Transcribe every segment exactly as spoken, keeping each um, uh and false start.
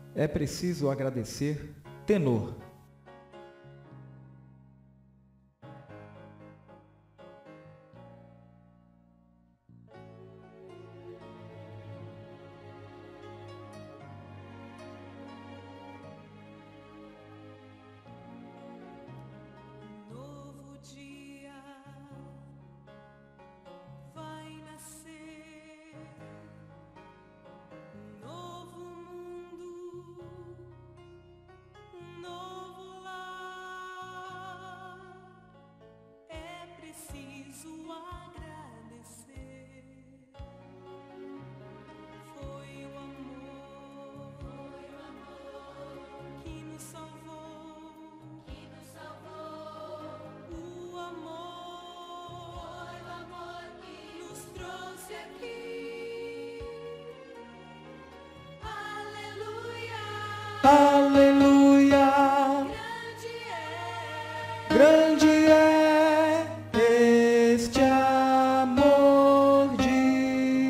É preciso agradecer, tenor. Aleluia, grande é este amor de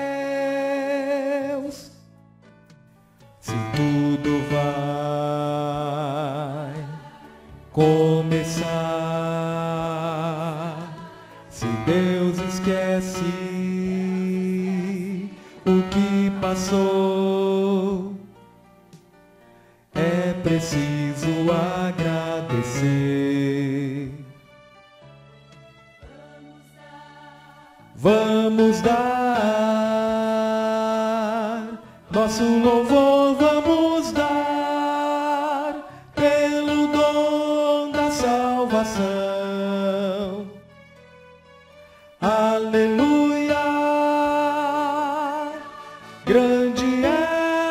Deus. Se tudo vai começar, se Deus esquece o que passou, é preciso agradecer. Vamos dar nosso louvor, vamos dar pelo dom da salvação. Aleluia, grande é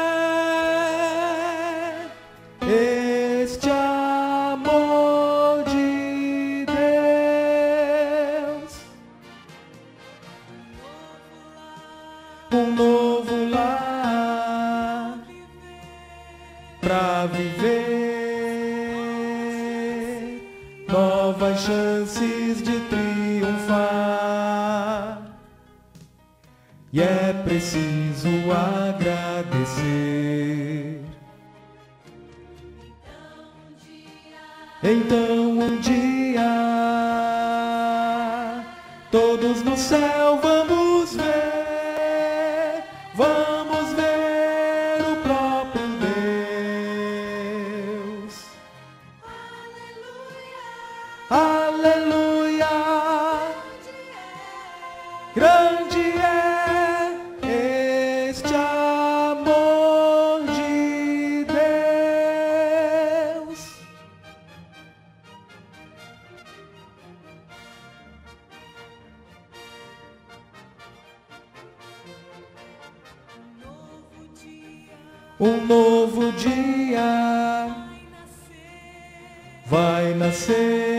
este amor de Deus. Um novo lar pra viver, novas chances de triunfar. E é preciso agradecer. Então um dia todos no céu vamos ver, vamos ver o próprio Deus. Aleluia, grande é este amor de Deus. Um novo dia vai nascer.